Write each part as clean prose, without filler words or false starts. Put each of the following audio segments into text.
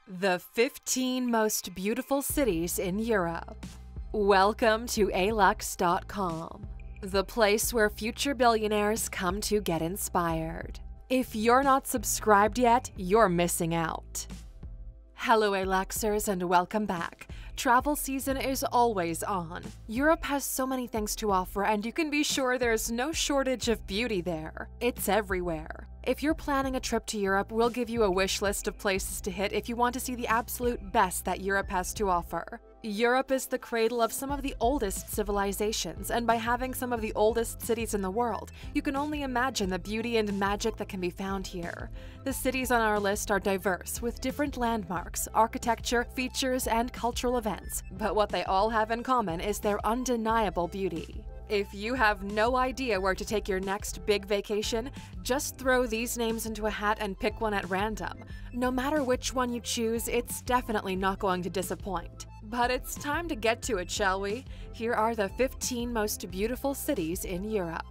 The 15 most beautiful cities in Europe. Welcome to Alux.com, the place where future billionaires come to get inspired. If you're not subscribed yet, you're missing out. Hello Aluxers and welcome back. Travel season is always on. Europe has so many things to offer and you can be sure there's no shortage of beauty there. It's everywhere. If you're planning a trip to Europe, we'll give you a wish list of places to hit if you want to see the absolute best that Europe has to offer. Europe is the cradle of some of the oldest civilizations, and by having some of the oldest cities in the world, you can only imagine the beauty and magic that can be found here. The cities on our list are diverse, with different landmarks, architecture, features, and cultural events, but what they all have in common is their undeniable beauty. If you have no idea where to take your next big vacation, just throw these names into a hat and pick one at random. No matter which one you choose, it's definitely not going to disappoint. But it's time to get to it, shall we? Here are the 15 most beautiful cities in Europe.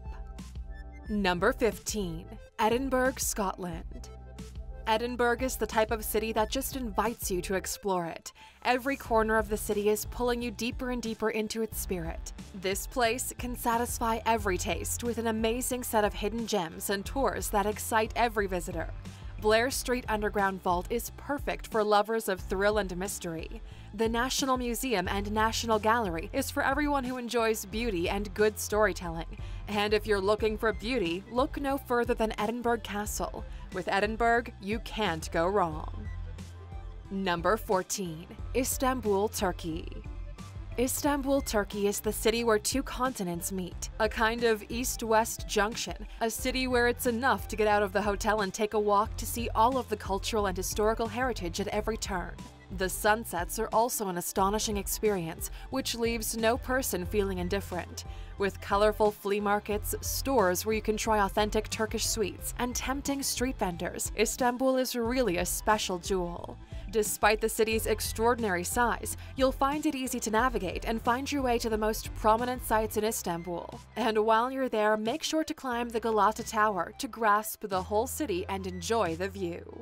Number 15. Edinburgh, Scotland. Edinburgh is the type of city that just invites you to explore it. Every corner of the city is pulling you deeper and deeper into its spirit. This place can satisfy every taste with an amazing set of hidden gems and tours that excite every visitor. Blair Street Underground Vault is perfect for lovers of thrill and mystery. The National Museum and National Gallery is for everyone who enjoys beauty and good storytelling. And if you're looking for beauty, look no further than Edinburgh Castle. With Edinburgh, you can't go wrong. Number 14. Istanbul, Turkey. Istanbul, Turkey is the city where two continents meet, a kind of east-west junction, a city where it's enough to get out of the hotel and take a walk to see all of the cultural and historical heritage at every turn. The sunsets are also an astonishing experience, which leaves no person feeling indifferent. With colorful flea markets, stores where you can try authentic Turkish sweets, and tempting street vendors, Istanbul is really a special jewel. Despite the city's extraordinary size, you'll find it easy to navigate and find your way to the most prominent sites in Istanbul. And while you're there, make sure to climb the Galata Tower to grasp the whole city and enjoy the view.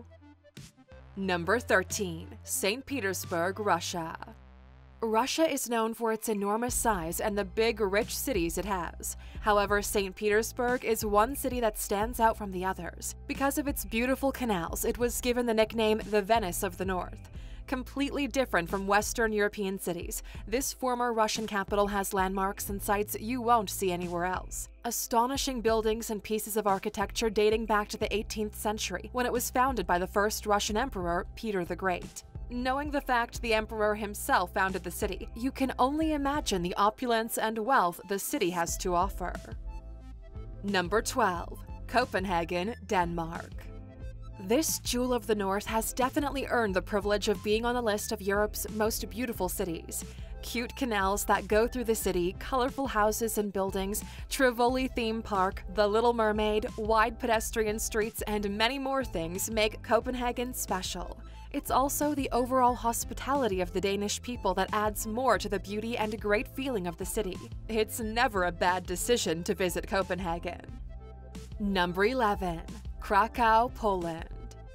Number 13. St. Petersburg, Russia. Russia is known for its enormous size and the big, rich cities it has. However, St. Petersburg is one city that stands out from the others. Because of its beautiful canals, it was given the nickname the Venice of the North. Completely different from Western European cities, this former Russian capital has landmarks and sites you won't see anywhere else. Astonishing buildings and pieces of architecture dating back to the 18th century, when it was founded by the first Russian emperor, Peter the Great. Knowing the fact the emperor himself founded the city, you can only imagine the opulence and wealth the city has to offer. Number 12. Copenhagen, Denmark. This jewel of the North has definitely earned the privilege of being on the list of Europe's most beautiful cities. Cute canals that go through the city, colorful houses and buildings, Tivoli theme park, The Little Mermaid, wide pedestrian streets, and many more things make Copenhagen special. It's also the overall hospitality of the Danish people that adds more to the beauty and great feeling of the city. It's never a bad decision to visit Copenhagen. Number 11. Krakow, Poland.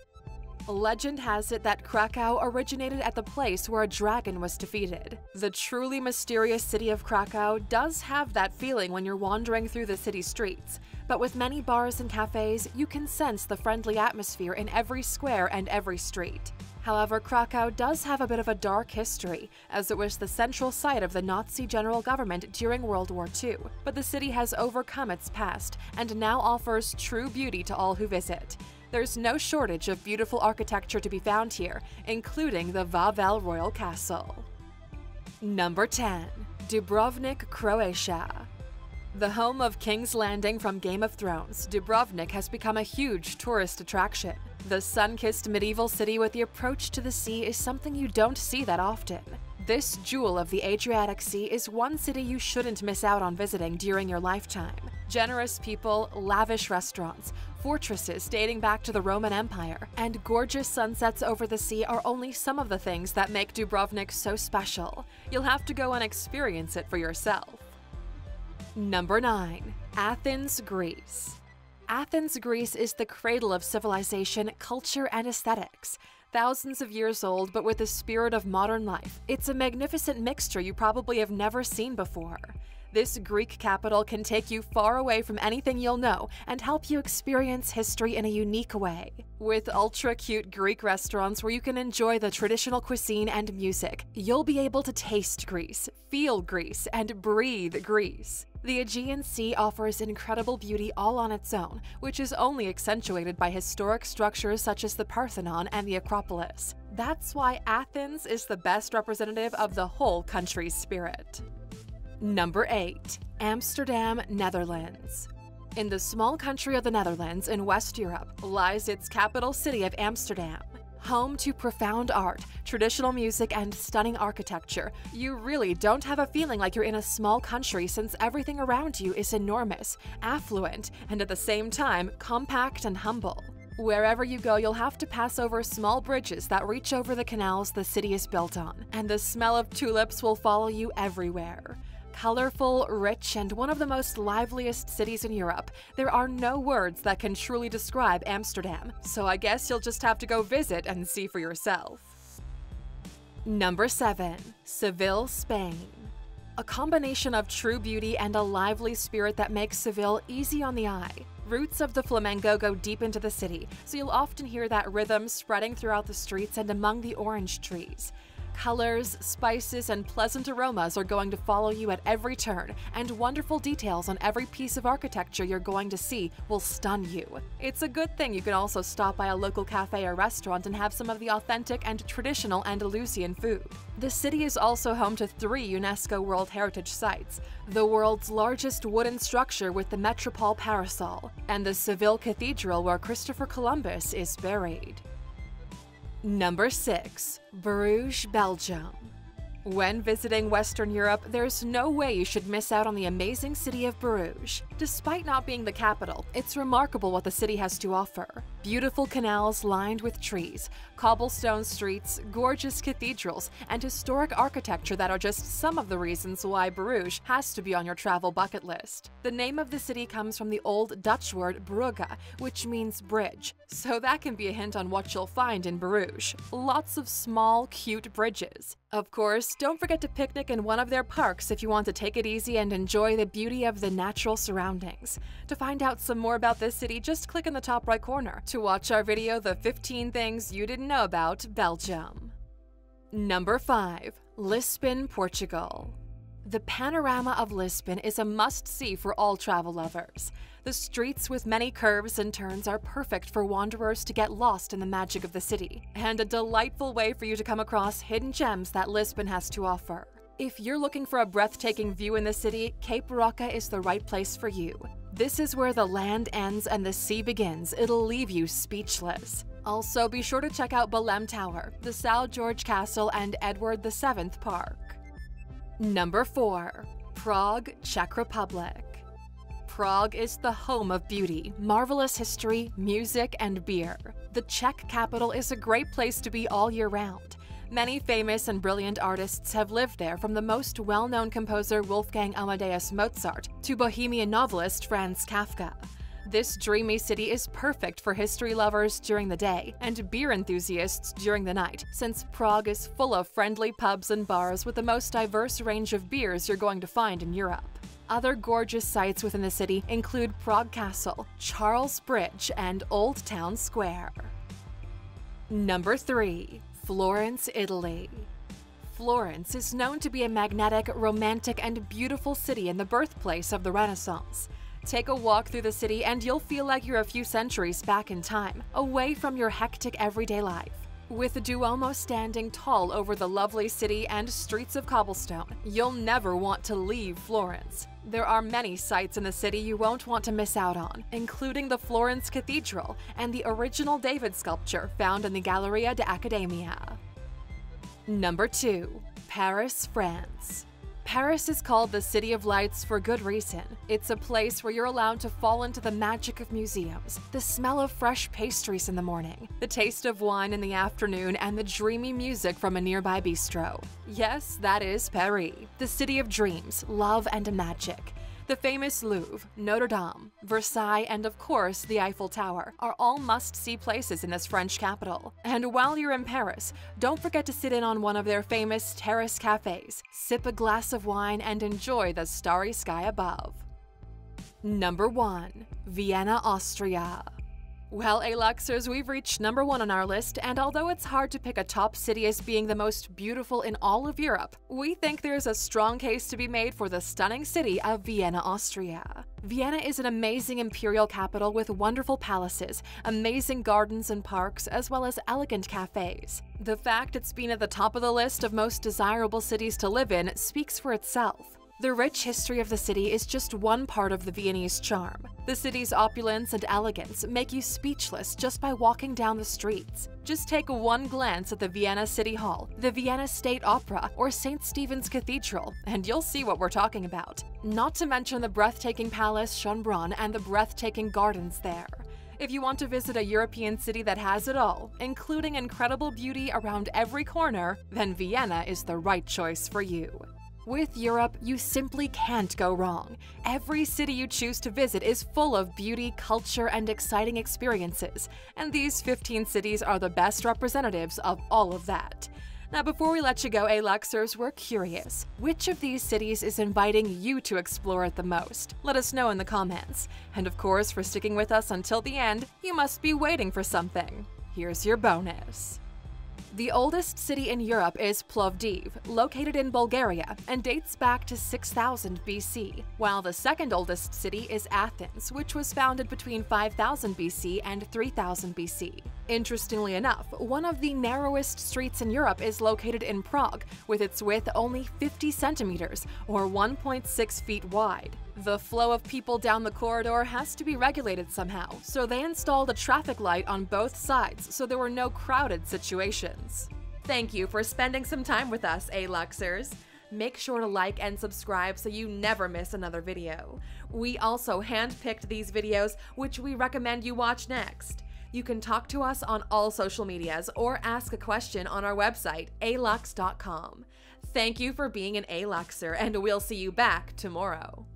Legend has it that Krakow originated at the place where a dragon was defeated. The truly mysterious city of Krakow does have that feeling when you're wandering through the city streets, but with many bars and cafes, you can sense the friendly atmosphere in every square and every street. However, Krakow does have a bit of a dark history, as it was the central site of the Nazi general government during World War II, but the city has overcome its past and now offers true beauty to all who visit. There's no shortage of beautiful architecture to be found here, including the Wawel Royal Castle. Number 10. Dubrovnik, Croatia. The home of King's Landing from Game of Thrones, Dubrovnik has become a huge tourist attraction. The sun-kissed medieval city with the approach to the sea is something you don't see that often. This jewel of the Adriatic Sea is one city you shouldn't miss out on visiting during your lifetime. Generous people, lavish restaurants, fortresses dating back to the Roman Empire, and gorgeous sunsets over the sea are only some of the things that make Dubrovnik so special. You'll have to go and experience it for yourself. Number 9. Athens, Greece. Athens, Greece is the cradle of civilization, culture, and aesthetics. Thousands of years old, but with the spirit of modern life. It's a magnificent mixture you probably have never seen before. This Greek capital can take you far away from anything you'll know and help you experience history in a unique way. With ultra-cute Greek restaurants where you can enjoy the traditional cuisine and music, you'll be able to taste Greece, feel Greece, and breathe Greece. The Aegean Sea offers incredible beauty all on its own, which is only accentuated by historic structures such as the Parthenon and the Acropolis. That's why Athens is the best representative of the whole country's spirit. Number 8. Amsterdam, Netherlands. In the small country of the Netherlands in West Europe lies its capital city of Amsterdam. Home to profound art, traditional music, and stunning architecture, you really don't have a feeling like you're in a small country since everything around you is enormous, affluent, and at the same time compact and humble. Wherever you go, you'll have to pass over small bridges that reach over the canals the city is built on, and the smell of tulips will follow you everywhere. Colorful, rich, and one of the most liveliest cities in Europe, there are no words that can truly describe Amsterdam, so I guess you'll just have to go visit and see for yourself. Number 7. Seville, Spain. A combination of true beauty and a lively spirit that makes Seville easy on the eye. Roots of the flamenco go deep into the city, so you'll often hear that rhythm spreading throughout the streets and among the orange trees. Colors, spices, and pleasant aromas are going to follow you at every turn, and wonderful details on every piece of architecture you're going to see will stun you. It's a good thing you can also stop by a local cafe or restaurant and have some of the authentic and traditional Andalusian food. The city is also home to 3 UNESCO World Heritage Sites, the world's largest wooden structure with the Metropole Parasol, and the Seville Cathedral where Christopher Columbus is buried. Number 6. Bruges, Belgium. When visiting Western Europe, there's no way you should miss out on the amazing city of Bruges. Despite not being the capital, it's remarkable what the city has to offer. Beautiful canals lined with trees, cobblestone streets, gorgeous cathedrals, and historic architecture that are just some of the reasons why Bruges has to be on your travel bucket list. The name of the city comes from the old Dutch word brugge, which means bridge, so that can be a hint on what you'll find in Bruges. Lots of small, cute bridges. Of course, don't forget to picnic in one of their parks if you want to take it easy and enjoy the beauty of the natural surroundings. To find out some more about this city, just click in the top right corner to watch our video, The 15 Things You Didn't Know About Belgium. Number 5. Lisbon, Portugal. The panorama of Lisbon is a must-see for all travel lovers. The streets with many curves and turns are perfect for wanderers to get lost in the magic of the city, and a delightful way for you to come across hidden gems that Lisbon has to offer. If you're looking for a breathtaking view in the city, Cape Roca is the right place for you. This is where the land ends and the sea begins. It'll leave you speechless. Also, be sure to check out Belém Tower, the São Jorge Castle, and Edward VII Park. Number 4. Prague, Czech Republic. Prague is the home of beauty, marvelous history, music, and beer. The Czech capital is a great place to be all year round. Many famous and brilliant artists have lived there, from the most well-known composer Wolfgang Amadeus Mozart to bohemian novelist Franz Kafka. This dreamy city is perfect for history lovers during the day and beer enthusiasts during the night, since Prague is full of friendly pubs and bars with the most diverse range of beers you're going to find in Europe. Other gorgeous sites within the city include Prague Castle, Charles Bridge, and Old Town Square. Number 3. Florence, Italy. Florence is known to be a magnetic, romantic, and beautiful city and the birthplace of the Renaissance. Take a walk through the city and you'll feel like you're a few centuries back in time, away from your hectic everyday life. With the Duomo standing tall over the lovely city and streets of cobblestone, you'll never want to leave Florence. There are many sights in the city you won't want to miss out on, including the Florence Cathedral and the original David sculpture found in the Galleria d'Accademia. Number 2. Paris, France. Paris is called the City of Lights for good reason. It's a place where you're allowed to fall into the magic of museums, the smell of fresh pastries in the morning, the taste of wine in the afternoon, and the dreamy music from a nearby bistro. Yes, that is Paris, the city of dreams, love, and magic. The famous Louvre, Notre Dame, Versailles, and of course the Eiffel Tower are all must-see places in this French capital. And while you're in Paris, don't forget to sit in on one of their famous terrace cafes, sip a glass of wine, and enjoy the starry sky above. Number 1. Vienna, Austria. Well, Aluxers, we've reached number 1 on our list, and although it's hard to pick a top city as being the most beautiful in all of Europe, we think there's a strong case to be made for the stunning city of Vienna, Austria. Vienna is an amazing imperial capital with wonderful palaces, amazing gardens and parks, as well as elegant cafes. The fact it's been at the top of the list of most desirable cities to live in speaks for itself. The rich history of the city is just one part of the Viennese charm. The city's opulence and elegance make you speechless just by walking down the streets. Just take one glance at the Vienna City Hall, the Vienna State Opera, or St. Stephen's Cathedral, and you'll see what we're talking about. Not to mention the breathtaking Palace Schönbrunn and the breathtaking gardens there. If you want to visit a European city that has it all, including incredible beauty around every corner, then Vienna is the right choice for you. With Europe, you simply can't go wrong. Every city you choose to visit is full of beauty, culture, and exciting experiences, and these 15 cities are the best representatives of all of that. Now, before we let you go, Aluxers, we're curious. Which of these cities is inviting you to explore it the most? Let us know in the comments. And of course, for sticking with us until the end, you must be waiting for something. Here's your bonus. The oldest city in Europe is Plovdiv, located in Bulgaria, and dates back to 6000 BC, while the second oldest city is Athens, which was founded between 5000 BC and 3000 BC. Interestingly enough, one of the narrowest streets in Europe is located in Prague, with its width only 50 centimeters, or 1.6 feet wide. The flow of people down the corridor has to be regulated somehow, so they installed a traffic light on both sides so there were no crowded situations. Thank you for spending some time with us, Aluxers. Make sure to like and subscribe so you never miss another video. We also handpicked these videos, which we recommend you watch next. You can talk to us on all social medias or ask a question on our website, Alux.com. Thank you for being an Aluxer, and we'll see you back tomorrow.